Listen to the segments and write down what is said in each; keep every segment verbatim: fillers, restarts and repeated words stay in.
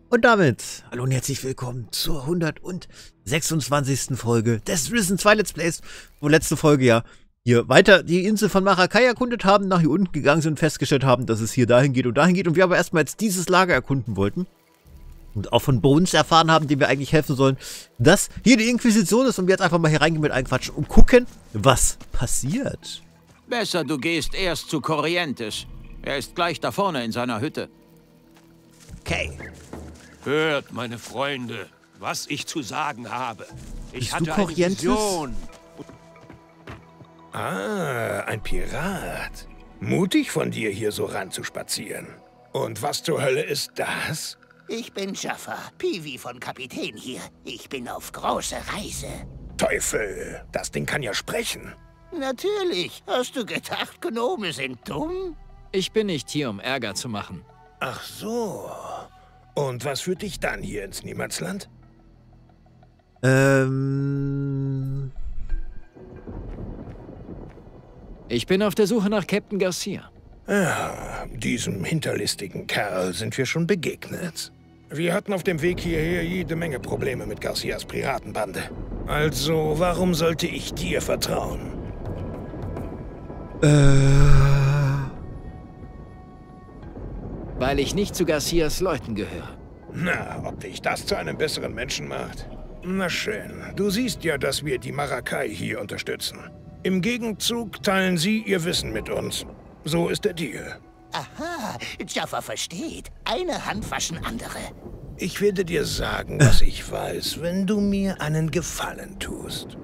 Und damit, hallo und herzlich willkommen zur hundertsechsundzwanzigsten Folge des Risen zwei Let's Plays, wo letzte Folge ja hier weiter die Insel von Maracay erkundet haben, nach hier unten gegangen sind und festgestellt haben, dass es hier dahin geht und dahin geht und wir aber erstmal jetzt dieses Lager erkunden wollten und auch von Bones erfahren haben, dem wir eigentlich helfen sollen, dass hier die Inquisition ist und wir jetzt einfach mal hier reingehen mit einquatschen und gucken, was passiert. Besser, du gehst erst zu Corrientes. Er ist gleich da vorne in seiner Hütte. Okay. Hört, meine Freunde, was ich zu sagen habe. Ich Bist hatte du eine Corrientes? Vision. Ah, ein Pirat. Mutig von dir, hier so ranzuspazieren. Und was zur Hölle ist das? Ich bin Jaffa, Piwi von Kapitän hier. Ich bin auf große Reise. Teufel, das Ding kann ja sprechen. Natürlich. Hast du gedacht, Gnome sind dumm? Ich bin nicht hier, um Ärger zu machen. Ach so. Und was führt dich dann hier ins Niemandsland? Ähm... Ich bin auf der Suche nach Captain Garcia. Ja, diesem hinterlistigen Kerl sind wir schon begegnet. Wir hatten auf dem Weg hierher jede Menge Probleme mit Garcias Piratenbande. Also, warum sollte ich dir vertrauen? Äh... Weil ich nicht zu Garcias Leuten gehöre. Na, ob dich das zu einem besseren Menschen macht? Na schön. Du siehst ja, dass wir die Maracay hier unterstützen. Im Gegenzug teilen sie ihr Wissen mit uns. So ist der Deal. Aha, Jaffa versteht. Eine Hand waschen andere. Ich werde dir sagen, was ich weiß, wenn du mir einen Gefallen tust.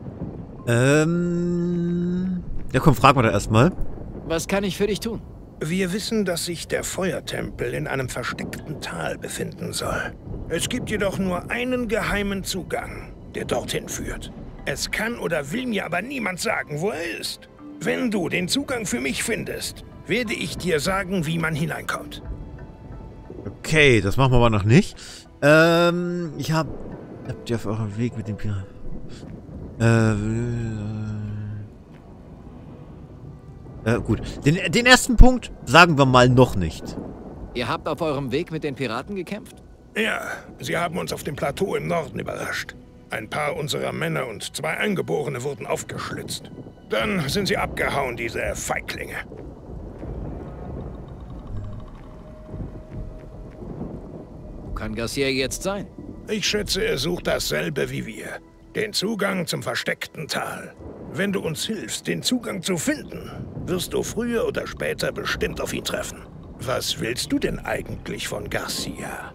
Ähm... Ja komm, frag mal da erstmal. Was kann ich für dich tun? Wir wissen, dass sich der Feuertempel in einem versteckten Tal befinden soll. Es gibt jedoch nur einen geheimen Zugang, der dorthin führt. Es kann oder will mir aber niemand sagen, wo er ist. Wenn du den Zugang für mich findest, werde ich dir sagen, wie man hineinkommt. Okay, das machen wir aber noch nicht. Ähm, ich hab... Habt ihr auf eurem Weg mit dem Piraten... Äh... Äh, gut. Den, den ersten Punkt sagen wir mal noch nicht. Ihr habt auf eurem Weg mit den Piraten gekämpft? Ja, sie haben uns auf dem Plateau im Norden überrascht. Ein paar unserer Männer und zwei Eingeborene wurden aufgeschlitzt. Dann sind sie abgehauen, diese Feiglinge. Wo kann Garcia jetzt sein? Ich schätze, er sucht dasselbe wie wir. Den Zugang zum versteckten Tal. Wenn du uns hilfst, den Zugang zu finden, wirst du früher oder später bestimmt auf ihn treffen. Was willst du denn eigentlich von Garcia?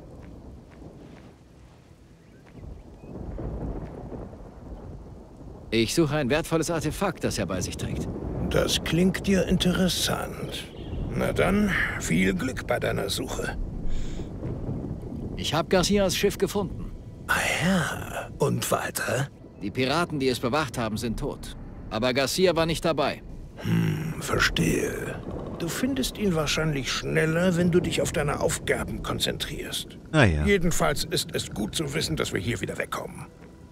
Ich suche ein wertvolles Artefakt, das er bei sich trägt. Das klingt dir interessant. Na dann, viel Glück bei deiner Suche. Ich habe Garcias Schiff gefunden. Ah ja, und weiter? Die Piraten, die es bewacht haben, sind tot. Aber Garcia war nicht dabei. Hm, verstehe. Du findest ihn wahrscheinlich schneller, wenn du dich auf deine Aufgaben konzentrierst. Ah ja. Jedenfalls ist es gut zu wissen, dass wir hier wieder wegkommen.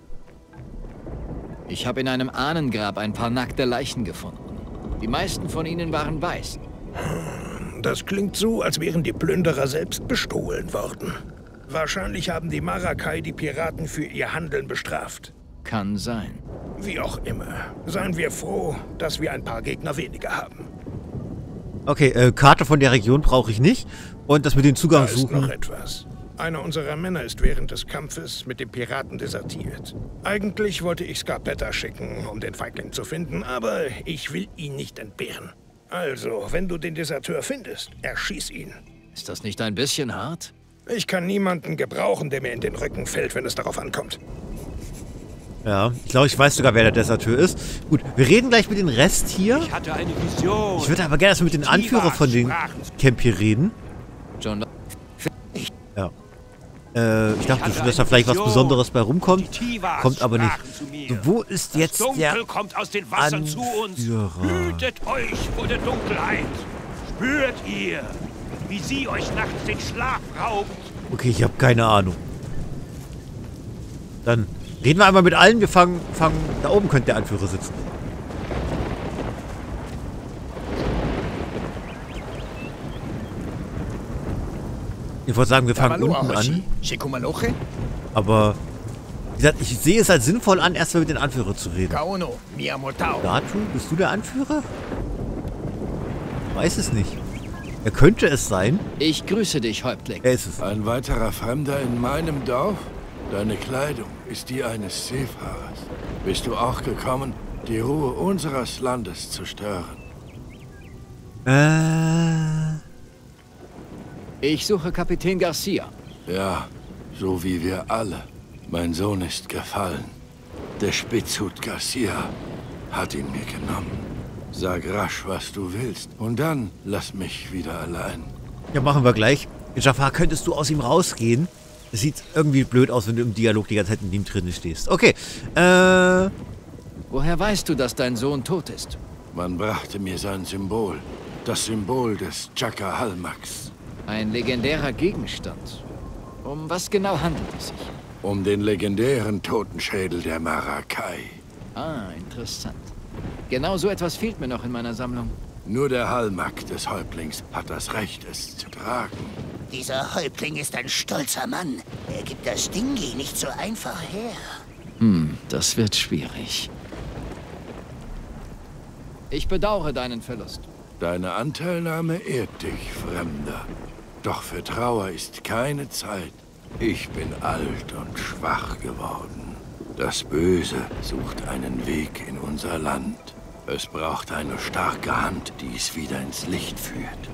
Ich habe in einem Ahnengrab ein paar nackte Leichen gefunden. Die meisten von ihnen waren weiß. Hm, das klingt so, als wären die Plünderer selbst bestohlen worden. Wahrscheinlich haben die Maracay die Piraten für ihr Handeln bestraft. Kann sein. Wie auch immer. Seien wir froh, dass wir ein paar Gegner weniger haben. Okay, äh, Karte von der Region brauche ich nicht. Und das mit dem Zugang Da ist suchen. noch etwas. Einer unserer Männer ist während des Kampfes mit dem Piraten desertiert. Eigentlich wollte ich Scarpetta schicken, um den Feigling zu finden, aber ich will ihn nicht entbehren. Also, wenn du den Deserteur findest, erschieß ihn. Ist das nicht ein bisschen hart? Ich kann niemanden gebrauchen, der mir in den Rücken fällt, wenn es darauf ankommt. Ja, ich glaube, ich weiß sogar, wer der Deserteur ist. Gut, wir reden gleich mit dem Rest hier. Ich hatte eine Vision. Ich würde aber gerne erstmal mit den Anführer von den Camp hier reden. John, Ja. Äh, ich dachte schon, dass da vielleicht was Besonderes bei rumkommt. Kommt aber nicht. So, wo ist jetzt das der Dunkel kommt aus den Wassern zu uns. Anführer? Hütet euch vor der Dunkelheit. Spürt ihr, wie sie euch nachts den Schlaf raubt? Okay, ich habe keine Ahnung. Dann reden wir einmal mit allen. Wir fangen, fangen... Da oben könnte der Anführer sitzen. Ich wollte sagen, wir fangen unten an. Aber, wie gesagt, ich sehe es als sinnvoll an, erstmal mit den Anführern zu reden. Datu, bist du der Anführer? Ich weiß es nicht. Er könnte es sein. Ich grüße dich, Häuptling. Er ist es. Ein weiterer Fremder in meinem Dorf? Deine Kleidung ist die eines Seefahrers. Bist du auch gekommen, die Ruhe unseres Landes zu stören? Äh... Ich suche Kapitän Garcia. Ja, so wie wir alle. Mein Sohn ist gefallen. Der Spitzhut Garcia hat ihn mir genommen. Sag rasch, was du willst. Und dann lass mich wieder allein. Ja, machen wir gleich. Jafar, könntest du aus ihm rausgehen? Es sieht irgendwie blöd aus, wenn du im Dialog die ganze Zeit in ihm drin stehst. Okay, äh... Woher weißt du, dass dein Sohn tot ist? Man brachte mir sein Symbol. Das Symbol des Chaka Halmaks. Ein legendärer Gegenstand. Um was genau handelt es sich? Um den legendären Totenschädel der Maracay. Ah, interessant. Genau so etwas fehlt mir noch in meiner Sammlung. Nur der Halmak des Häuptlings hat das Recht, es zu tragen. Dieser Häuptling ist ein stolzer Mann. Er gibt das Dingi nicht so einfach her. Hm, das wird schwierig. Ich bedauere deinen Verlust. Deine Anteilnahme ehrt dich, Fremder. Doch für Trauer ist keine Zeit. Ich bin alt und schwach geworden. Das Böse sucht einen Weg in unser Land. Es braucht eine starke Hand, die es wieder ins Licht führt.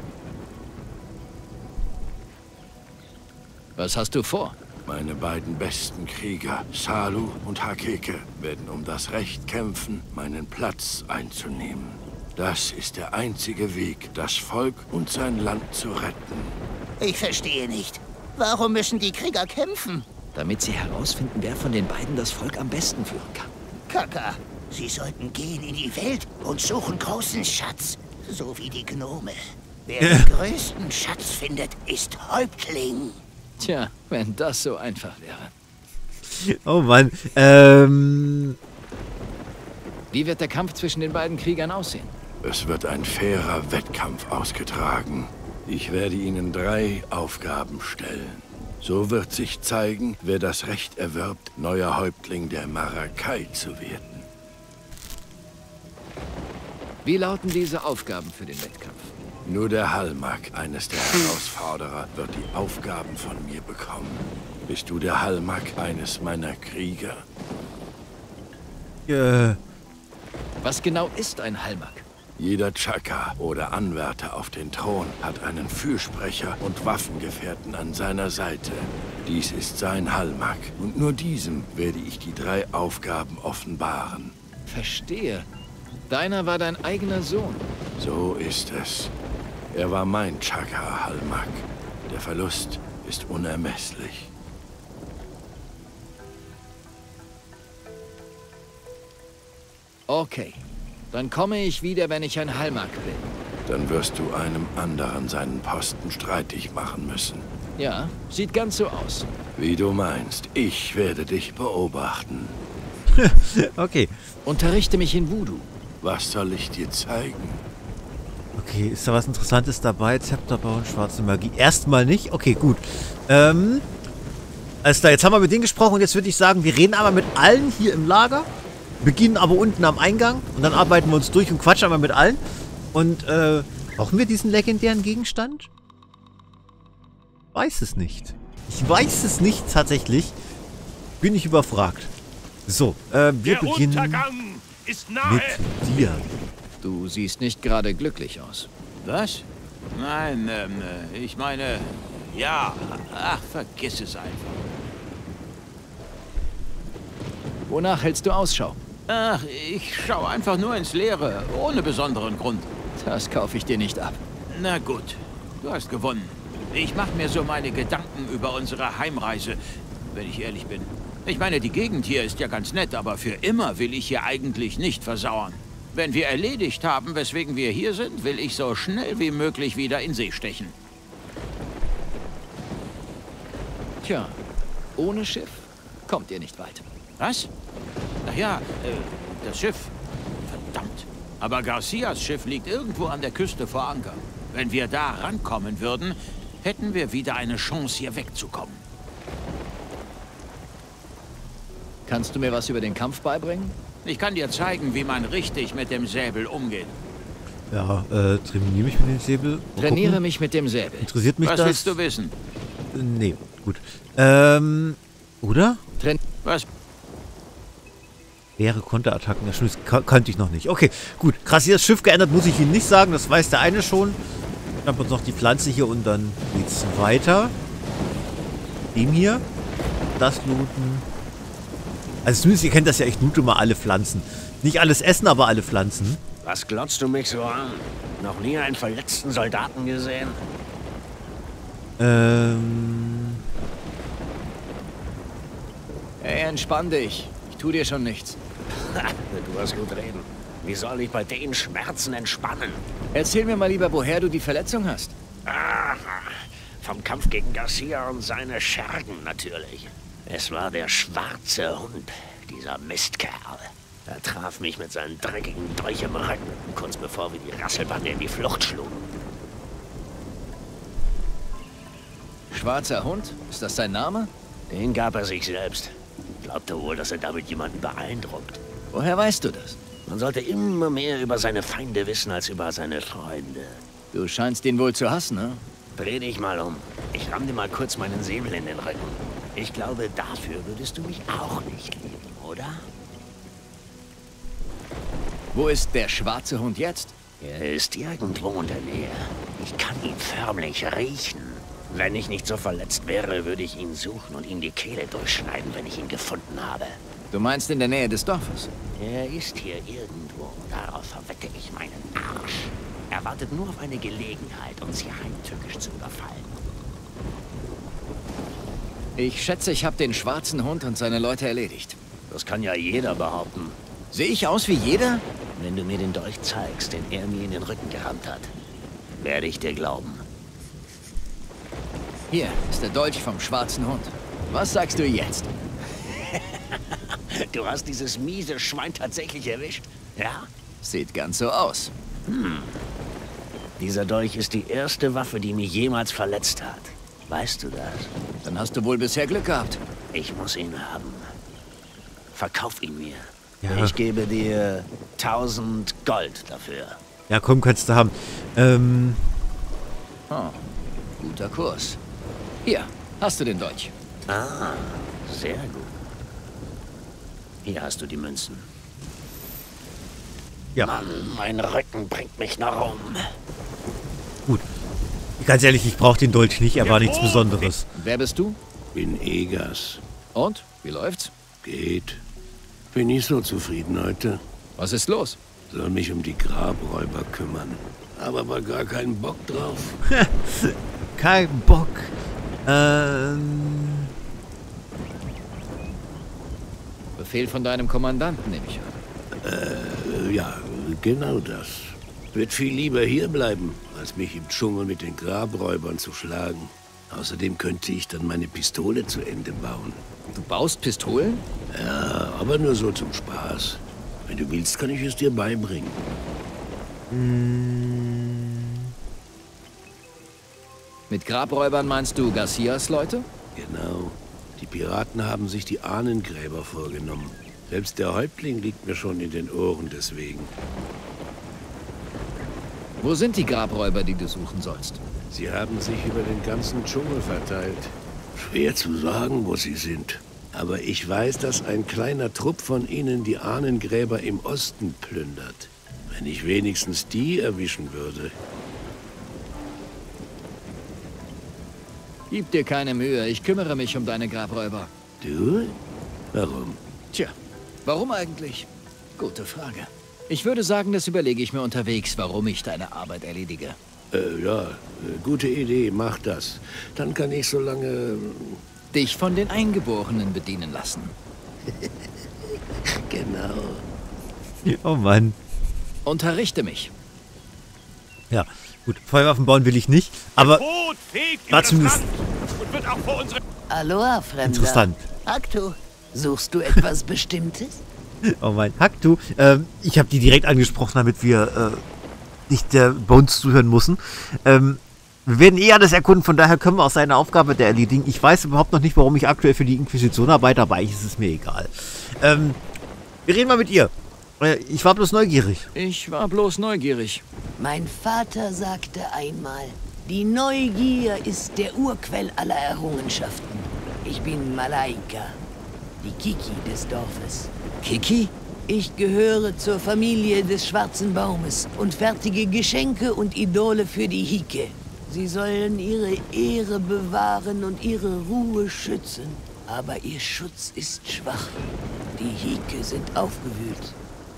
Was hast du vor? Meine beiden besten Krieger, Salu und Hakeke, werden um das Recht kämpfen, meinen Platz einzunehmen. Das ist der einzige Weg, das Volk und sein Land zu retten. Ich verstehe nicht. Warum müssen die Krieger kämpfen? Damit sie herausfinden, wer von den beiden das Volk am besten führen kann. Kaka, sie sollten gehen in die Welt und suchen großen Schatz. So wie die Gnome. Wer den größten Schatz findet, ist Häuptling. Tja, wenn das so einfach wäre. Oh Mann. Ähm... Wie wird der Kampf zwischen den beiden Kriegern aussehen? Es wird ein fairer Wettkampf ausgetragen. Ich werde Ihnen drei Aufgaben stellen. So wird sich zeigen, wer das Recht erwirbt, neuer Häuptling der Maracay zu werden. Wie lauten diese Aufgaben für den Wettkampf? Nur der Halmak, eines der Herausforderer, wird die Aufgaben von mir bekommen. Bist du der Halmak, eines meiner Krieger? Äh... Was genau ist ein Halmak? Jeder Chaka oder Anwärter auf den Thron hat einen Fürsprecher und Waffengefährten an seiner Seite. Dies ist sein Halmak und nur diesem werde ich die drei Aufgaben offenbaren. Verstehe. Deiner war dein eigener Sohn. So ist es. Er war mein Chaka Halmak. Der Verlust ist unermesslich. Okay. Dann komme ich wieder, wenn ich ein Halmak bin. Dann wirst du einem anderen seinen Posten streitig machen müssen. Ja, sieht ganz so aus. Wie du meinst. Ich werde dich beobachten. Okay. Unterrichte mich in Voodoo. Was soll ich dir zeigen? Okay, ist da was Interessantes dabei? Zepterbau und schwarze Magie. Erstmal nicht? Okay, gut. Ähm... Alles klar, jetzt haben wir mit denen gesprochen und jetzt würde ich sagen, wir reden aber mit allen hier im Lager. Beginnen aber unten am Eingang und dann arbeiten wir uns durch und quatschen aber mit allen. Und, äh, brauchen wir diesen legendären Gegenstand? Weiß es nicht. Ich weiß es nicht tatsächlich. Bin ich überfragt. So, äh, wir Der beginnen Untergang ist nahe. mit dir. Du siehst nicht gerade glücklich aus. Was? Nein, ähm, ich meine, ja, ach, vergiss es einfach. Wonach hältst du Ausschau? Ach, ich schaue einfach nur ins Leere, ohne besonderen Grund. Das kaufe ich dir nicht ab. Na gut, du hast gewonnen. Ich mache mir so meine Gedanken über unsere Heimreise, wenn ich ehrlich bin. Ich meine, die Gegend hier ist ja ganz nett, aber für immer will ich hier eigentlich nicht versauern. Wenn wir erledigt haben, weswegen wir hier sind, will ich so schnell wie möglich wieder in See stechen. Tja, ohne Schiff kommt ihr nicht weit. Was? Ach ja, äh, das Schiff. Verdammt. Aber Garcias Schiff liegt irgendwo an der Küste vor Anker. Wenn wir da rankommen würden, hätten wir wieder eine Chance, hier wegzukommen. Kannst du mir was über den Kampf beibringen? Ich kann dir zeigen, wie man richtig mit dem Säbel umgeht. Ja, äh, trainiere mich mit dem Säbel. Mal Trainiere gucken. mich mit dem Säbel. Interessiert mich Was das? willst du wissen? Äh, nee, gut. Ähm, oder? Train Was? Leere Konterattacken, ja, stimmt, das kan kannte ich noch nicht. Okay, gut. Krass, hier das Schiff geändert, muss ich Ihnen nicht sagen. Das weiß der eine schon. Dann haben wir uns noch die Pflanze hier und dann geht's weiter. Dem hier. Das looten. Also zumindest, ihr kennt das ja, ich loote mal alle Pflanzen. Nicht alles essen, aber alle Pflanzen. Was glotzt du mich so an? Noch nie einen verletzten Soldaten gesehen? Ähm... Hey, entspann dich. Ich tu dir schon nichts. Du hast gut reden. Wie soll ich bei den Schmerzen entspannen? Erzähl mir mal lieber, woher du die Verletzung hast. Ah, vom Kampf gegen Garcia und seine Schergen natürlich. Es war der schwarze Hund, dieser Mistkerl. Er traf mich mit seinem dreckigen Dolch im Rücken, kurz bevor wir die Rasselbande in die Flucht schlugen. Schwarzer Hund? Ist das sein Name? Den gab er sich selbst. Glaubte wohl, dass er damit jemanden beeindruckt. Woher weißt du das? Man sollte immer mehr über seine Feinde wissen als über seine Freunde. Du scheinst ihn wohl zu hassen, ne? Dreh dich mal um. Ich ramm dir mal kurz meinen Säbel in den Rücken. Ich glaube, dafür würdest du mich auch nicht lieben, oder? Wo ist der schwarze Hund jetzt? Er ist irgendwo in der Nähe. Ich kann ihn förmlich riechen. Wenn ich nicht so verletzt wäre, würde ich ihn suchen und ihm die Kehle durchschneiden, wenn ich ihn gefunden habe. Du meinst in der Nähe des Dorfes? Er ist hier irgendwo. Darauf verwette ich meinen Arsch. Er wartet nur auf eine Gelegenheit, uns hier heimtückisch zu überfallen. Ich schätze, ich habe den schwarzen Hund und seine Leute erledigt. Das kann ja jeder behaupten. Sehe ich aus wie jeder? Wenn du mir den Dolch zeigst, den er mir in den Rücken gerammt hat, werde ich dir glauben. Hier ist der Dolch vom schwarzen Hund. Was sagst du jetzt? Du hast dieses miese Schwein tatsächlich erwischt? Ja? Sieht ganz so aus. Hm. Dieser Dolch ist die erste Waffe, die mich jemals verletzt hat. Weißt du das? Dann hast du wohl bisher Glück gehabt. Ich muss ihn haben. Verkauf ihn mir. Ja. Ich gebe dir tausend Gold dafür. Ja, komm, kannst du haben. Ähm... Oh, guter Kurs. Hier, hast du den Dolch. Ah, sehr gut. Hier hast du die Münzen. Ja. Mann, mein Rücken bringt mich noch um. Gut. Ganz ehrlich, ich brauche den Dolch nicht, er war nichts Besonderes. Wer bist du? Bin Egas. Und? Wie läuft's? Geht. Bin nicht so zufrieden heute. Was ist los? Soll mich um die Grabräuber kümmern. Aber war gar keinen Bock drauf. Kein Bock. Ähm... Befehl von deinem Kommandanten, nehme ich an. Äh, ja, genau das. Wird viel lieber hier bleiben, als mich im Dschungel mit den Grabräubern zu schlagen. Außerdem könnte ich dann meine Pistole zu Ende bauen. Du baust Pistolen? Ja, aber nur so zum Spaß. Wenn du willst, kann ich es dir beibringen. Mit Grabräubern meinst du Garcias Leute? Genau. Die Piraten haben sich die Ahnengräber vorgenommen. Selbst der Häuptling liegt mir schon in den Ohren deswegen. Wo sind die Grabräuber, die du suchen sollst? Sie haben sich über den ganzen Dschungel verteilt. Schwer zu sagen, wo sie sind. Aber ich weiß, dass ein kleiner Trupp von ihnen die Ahnengräber im Osten plündert. Wenn ich wenigstens die erwischen würde. Gib dir keine Mühe, ich kümmere mich um deine Grabräuber. Du? Warum? Tja, warum eigentlich? Gute Frage. Ich würde sagen, das überlege ich mir unterwegs, warum ich deine Arbeit erledige. Äh, ja, äh, gute Idee, mach das. Dann kann ich so lange... Dich von den Eingeborenen bedienen lassen. Genau. Oh Mann. Unterrichte mich. Ja, gut. Feuerwaffen bauen will ich nicht, aber... Tod fegt war über das zumindest Land und wird auch vor unsere... Aloha, Fremder. interessant. Aktu, suchst du etwas Bestimmtes? Oh mein Haktu. Ähm, ich habe die direkt angesprochen, damit wir äh, nicht der Bones zuhören müssen. Ähm, Wir werden eh alles erkunden, von daher können wir auch seine Aufgabe der erledigen. Ich weiß überhaupt noch nicht, warum ich aktuell für die Inquisition arbeite, aber eigentlich ist es mir egal. Ähm, wir reden mal mit ihr. Ich war bloß neugierig. Ich war bloß neugierig. Mein Vater sagte einmal, die Neugier ist der Urquell aller Errungenschaften. Ich bin Malaika, die Kiki des Dorfes. Kiki? Ich gehöre zur Familie des Schwarzen Baumes und fertige Geschenke und Idole für die Hike. Sie sollen ihre Ehre bewahren und ihre Ruhe schützen. Aber ihr Schutz ist schwach. Die Hike sind aufgewühlt.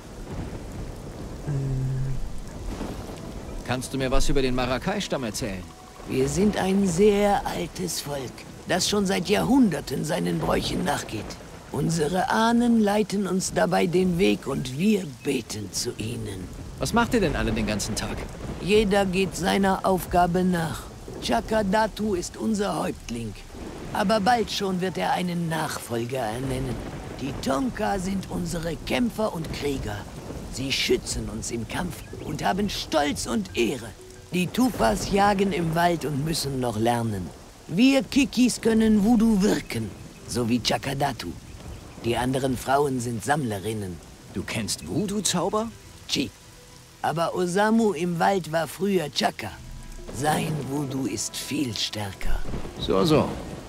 Kannst du mir was über den Marakai-Stamm erzählen? Wir sind ein sehr altes Volk, das schon seit Jahrhunderten seinen Bräuchen nachgeht. Unsere Ahnen leiten uns dabei den Weg und wir beten zu ihnen. Was macht ihr denn alle den ganzen Tag? Jeder geht seiner Aufgabe nach. Chakadatu ist unser Häuptling. Aber bald schon wird er einen Nachfolger ernennen. Die Tonka sind unsere Kämpfer und Krieger. Sie schützen uns im Kampf und haben Stolz und Ehre. Die Tufas jagen im Wald und müssen noch lernen. Wir Kikis können Voodoo wirken, so wie Chakadatu. Die anderen Frauen sind Sammlerinnen. Du kennst Voodoo-Zauber? Chi. Aber Osamu im Wald war früher Chaka. Sein Voodoo ist viel stärker. So, so.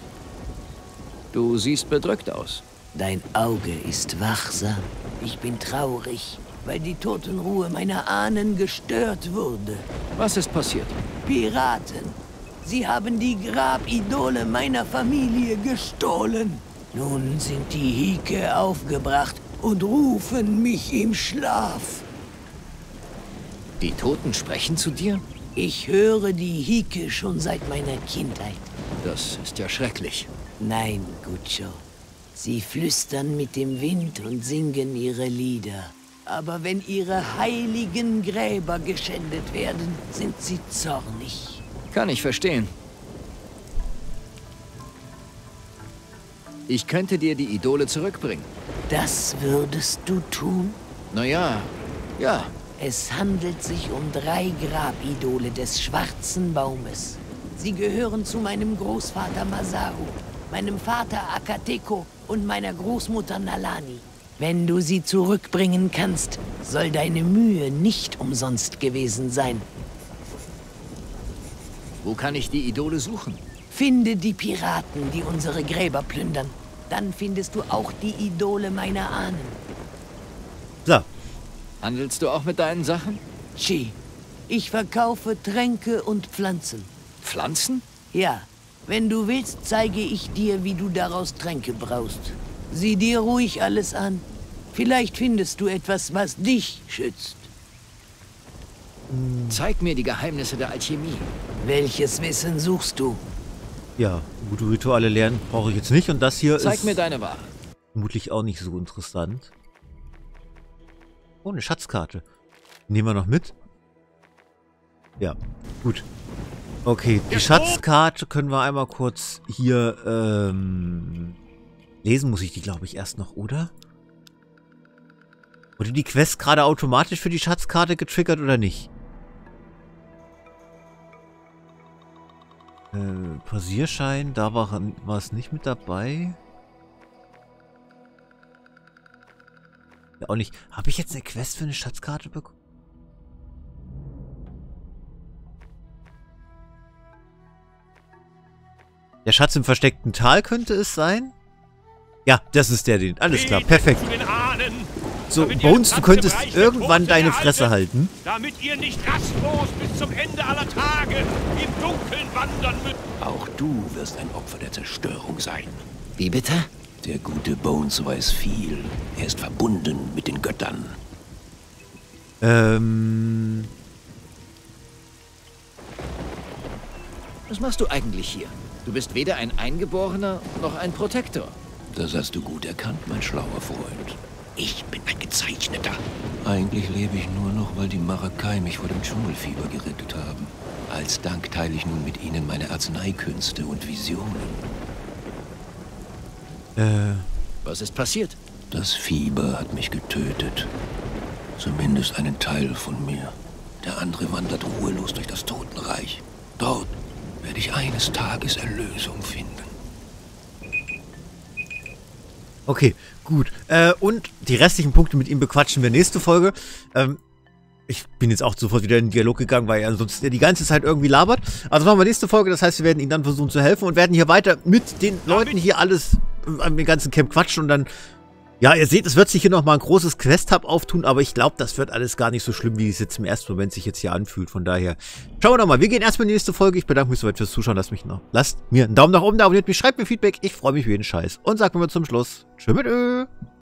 Du siehst bedrückt aus. Dein Auge ist wachsam. Ich bin traurig, weil die Totenruhe meiner Ahnen gestört wurde. Was ist passiert? Piraten. Sie haben die Grabidole meiner Familie gestohlen. Nun sind die Hike aufgebracht und rufen mich im Schlaf. Die Toten sprechen zu dir? Ich höre die Hike schon seit meiner Kindheit. Das ist ja schrecklich. Nein, Gucho. Sie flüstern mit dem Wind und singen ihre Lieder. Aber wenn ihre heiligen Gräber geschändet werden, sind sie zornig. Kann ich verstehen. Ich könnte dir die Idole zurückbringen. Das würdest du tun? Naja, ja. Es handelt sich um drei Grabidole des Schwarzen Baumes. Sie gehören zu meinem Großvater Masaru, meinem Vater Akateko und meiner Großmutter Nalani. Wenn du sie zurückbringen kannst, soll deine Mühe nicht umsonst gewesen sein. Wo kann ich die Idole suchen? Finde die Piraten, die unsere Gräber plündern. Dann findest du auch die Idole meiner Ahnen. So. Handelst du auch mit deinen Sachen? Chi. Ich verkaufe Tränke und Pflanzen. Pflanzen? Ja. Wenn du willst, zeige ich dir, wie du daraus Tränke braust. Sieh dir ruhig alles an. Vielleicht findest du etwas, was dich schützt. Zeig mir die Geheimnisse der Alchemie. Welches Wissen suchst du? Ja, gute Rituale lernen brauche ich jetzt nicht. Und das hier Zeig ist mir deine Ware. vermutlich auch nicht so interessant. Oh, eine Schatzkarte. Nehmen wir noch mit? Ja, gut. Okay, die Schatzkarte können wir einmal kurz hier ähm, lesen. Muss ich die, glaube ich, erst noch, oder? Wurde die Quest gerade automatisch für die Schatzkarte getriggert oder nicht? Äh, Passierschein, da war, war es nicht mit dabei. Ja, auch nicht. Habe ich jetzt eine Quest für eine Schatzkarte bekommen? Der Schatz im versteckten Tal könnte es sein? Ja, das ist der, den. Alles klar, perfekt. So, Bones, du könntest irgendwann deine Fresse halten. Damit ihr nicht rastlos bis zum Ende aller Tage im Dunkeln wandern müsst. Auch du wirst ein Opfer der Zerstörung sein. Wie bitte? Der gute Bones weiß viel. Er ist verbunden mit den Göttern. Ähm... Was machst du eigentlich hier? Du bist weder ein Eingeborener noch ein Protektor. Das hast du gut erkannt, mein schlauer Freund. Ich bin ein Gezeichneter. Eigentlich lebe ich nur noch, weil die Marakai mich vor dem Dschungelfieber gerettet haben. Als Dank teile ich nun mit ihnen meine Arzneikünste und Visionen. Äh... Was ist passiert? Das Fieber hat mich getötet. Zumindest einen Teil von mir. Der andere wandert ruhelos durch das Totenreich. Dort, werde ich eines Tages Erlösung finden. Okay, gut. Äh, und die restlichen Punkte mit ihm bequatschen wir nächste Folge. Ähm, ich bin jetzt auch sofort wieder in den Dialog gegangen, weil er ansonsten die ganze Zeit irgendwie labert. Also machen wir nächste Folge, das heißt, wir werden ihm dann versuchen zu helfen und werden hier weiter mit den Leuten hier alles an dem ganzen Camp quatschen und dann, ja, ihr seht, es wird sich hier nochmal ein großes Quest-Hub auftun, aber ich glaube, das wird alles gar nicht so schlimm, wie es jetzt im ersten Moment sich jetzt hier anfühlt. Von daher, schauen wir doch mal. Wir gehen erstmal in die nächste Folge. Ich bedanke mich soweit fürs Zuschauen. Lasst mich noch. Lasst mir einen Daumen nach oben da, abonniert mich, schreibt mir Feedback. Ich freue mich für jeden Scheiß. Und sagt mir zum Schluss, tschö mit Ö.